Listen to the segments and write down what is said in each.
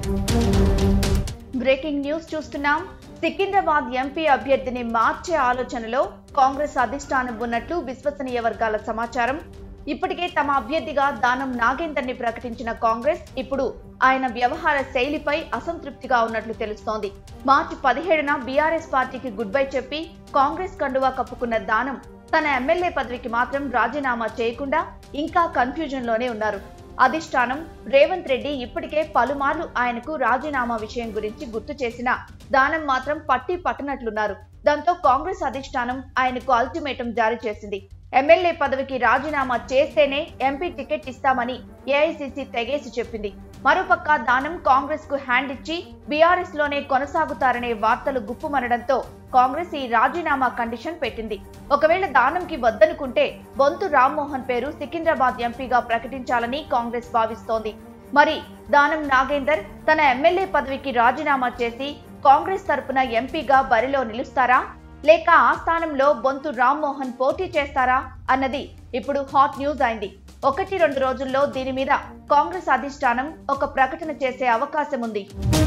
Breaking news చూస్తున్నాం. Secunderabad MP అభ్యర్థిని మార్చే ఆలోచనలో కాంగ్రెస్ అధిష్టానం ఉన్నట్లు విశ్వసనీయ వర్గాల సమాచారం. ఇప్పటికే తమ అభ్యర్థిగా దానం నాగేందర్ని ప్రకటించిన కాంగ్రెస్ ఇప్పుడు ఆయన వ్యవహార శైలిపై అసంతృప్తిగా ఉన్నట్లు తెలుస్తోంది. మార్చి 17న బీఆర్ఎస్ పార్టీకి గుడ్ బై చెప్పి కాంగ్రెస్ కండువా కప్పుకున్న దానం తన ఎమ్మెల్యే పదవికి మాత్రం రాజీనామా చేయకుండా ఇంకా కన్ఫ్యూజన్ లోనే ఉన్నారు. అధిష్టానం రేవంత్ రెడ్డి ఇప్పటికే పలుమార్లు ఆయనకు రాజీనామా విషయం గురించి గుర్తు చేసినా దానం మాత్రం పట్టనట్లున్నారు. దాంతో కాంగ్రెస్ అధిష్టానం ఆయనకు అల్టిమేటం జారీ చేసింది. ఎమ్మెల్యే పదవికి రాజీనామా చేస్తేనే ఎంపీ టికెట్ ఇస్తామని ఏఐసీసీ తెగేసి చెప్పింది. మరోపక్క దానం కాంగ్రెస్ కు హ్యాండ్ ఇచ్చి బీఆర్ఎస్ లోనే కొనసాగుతారనే వార్తలు గుప్పుమనడంతో కాంగ్రెస్ ఈ రాజీనామా కండిషన్ పెట్టింది. ఒకవేళ దానంకి వద్దనుకుంటే బొంతు రామ్మోహన్ పేరు సికింద్రాబాద్ ఎంపీగా ప్రకటించాలని కాంగ్రెస్ భావిస్తోంది. మరి దానం నాగేందర్ తన ఎమ్మెల్యే పదవికి రాజీనామా చేసి కాంగ్రెస్ తరపున ఎంపీగా బరిలో నిలుస్తారా, లేక ఆ స్థానంలో బొంతు రామ్మోహన్ పోటీ చేస్తారా అన్నది ఇప్పుడు హాట్ న్యూస్ అయింది. 1-2 రోజుల్లో దీని మీద కాంగ్రెస్ అధిష్టానం ఒక ప్రకటన చేసే అవకాశం ఉంది.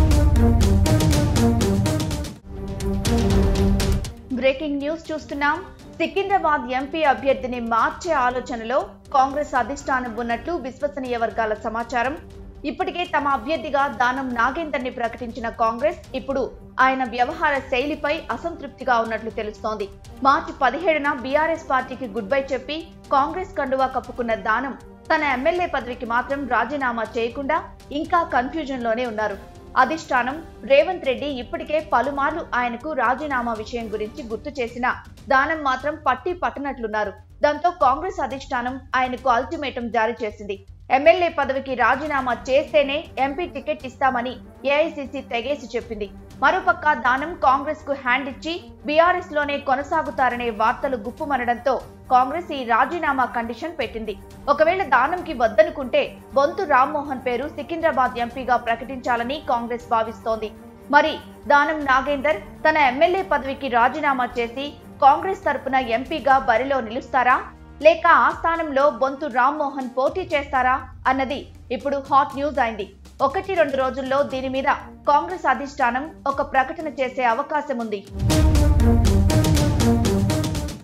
బ్రేకింగ్ న్యూస్ చూస్తున్నాం. సికింద్రాబాద్ ఎంపీ అభ్యర్థిని మార్చే ఆలోచనలో కాంగ్రెస్ అధిష్టానం ఉన్నట్లు విశ్వసనీయ వర్గాల సమాచారం. ఇప్పటికే తమ అభ్యర్థిగా దానం నాగేందర్ని ప్రకటించిన కాంగ్రెస్ ఇప్పుడు ఆయన వ్యవహార శైలిపై అసంతృప్తిగా ఉన్నట్లు తెలుస్తోంది. మార్చి 17న బీఆర్ఎస్ పార్టీకి గుడ్ బై చెప్పి కాంగ్రెస్ కండువా కప్పుకున్న దానం తన ఎమ్మెల్యే పదవికి మాత్రం రాజీనామా చేయకుండా ఇంకా కన్ఫ్యూజన్ లోనే ఉన్నారు. అధిష్టానం రేవంత్ రెడ్డి ఇప్పటికే పలుమార్లు ఆయనకు రాజీనామా విషయం గురించి గుర్తు చేసినా దానం మాత్రం పట్టనట్లున్నారు. దాంతో కాంగ్రెస్ అధిష్టానం ఆయనకు అల్టిమేటం జారీ చేసింది. ఎమ్మెల్యే పదవికి రాజీనామా చేస్తేనే ఎంపీ టికెట్ ఇస్తామని ఏఐసీసీ తెగేసి చెప్పింది. మరోపక్క దానం కాంగ్రెస్ కు హ్యాండ్ ఇచ్చి బీఆర్ఎస్ లోనే కొనసాగుతారనే వార్తలు గుప్పుమనడంతో కాంగ్రెస్ ఈ రాజీనామా కండిషన్ పెట్టింది. ఒకవేళ దానంకి వద్దనుకుంటే బొంతు రామ్మోహన్ పేరు సికింద్రాబాద్ ఎంపీగా ప్రకటించాలని కాంగ్రెస్ భావిస్తోంది. మరి దానం నాగేందర్ తన ఎమ్మెల్యే పదవికి రాజీనామా చేసి కాంగ్రెస్ తరపున ఎంపీగా బరిలో నిలుస్తారా, లేక ఆ స్థానంలో బొంతు రామ్మోహన్ పోటీ చేస్తారా అన్నది ఇప్పుడు హాట్ న్యూస్ అయింది. 1-2 రోజుల్లో దీని మీద కాంగ్రెస్ అధిష్టానం ఒక ప్రకటన చేసే అవకాశం ఉంది.